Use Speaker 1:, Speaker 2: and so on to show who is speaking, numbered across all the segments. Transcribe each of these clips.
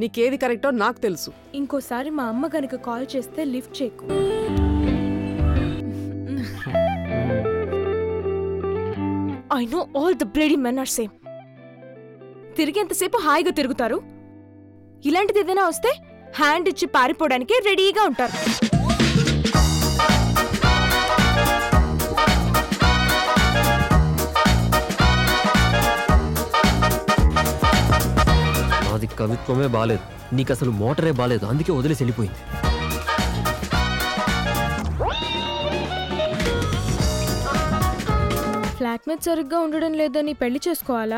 Speaker 1: నీకేది కరెక్టో నాకు తెలుసు.
Speaker 2: ఇంకోసారి మా అమ్మ గనుక కాల్ చేస్తే లిఫ్ట్ చేయకు. I know all the bloody men are same. తిరిగేంతసేపు హాయిగా తిరుగుతారు. ఇలాంటిది ఏదైనా వస్తే హ్యాండ్ ఇచ్చి పారిపోవడానికి రెడీగా ఉంటారు.
Speaker 3: అది కవిత్వమే బాలేదు, నీకు అసలు మోటరే బాలేదు, అందుకే వదిలేసి వెళ్ళిపోయింది.
Speaker 2: ఫ్లాట్మేట్ సరిగ్గా ఉండడం లేదని పెళ్లి చేసుకోవాలా?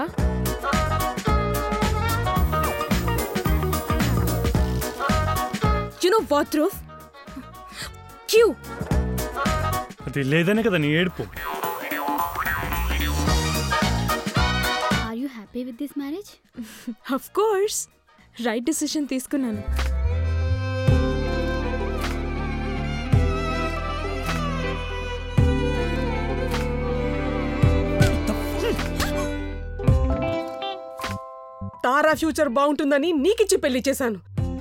Speaker 2: యు నో వాట్ ధ్రువ్, క్యూ
Speaker 4: అది లేదనే కదా నీ ఏడుపు.
Speaker 5: Are you happy with this marriage?
Speaker 2: Of course, right decision తీసుకున్నాను.
Speaker 1: తారా ఫ్యూచర్ బాగుంటుందని నీకిచ్చి పెళ్లి చేశాను.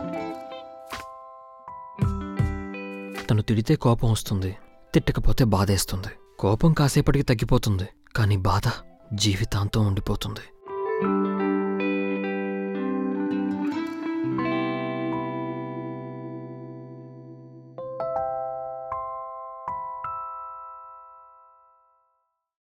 Speaker 3: తను తిడితే కోపం వస్తుంది, తిట్టకపోతే బాధేస్తుంది. కోపం కాసేపటికి తగ్గిపోతుంది, కానీ బాధ జీవితాంతం ఉండిపోతుంది.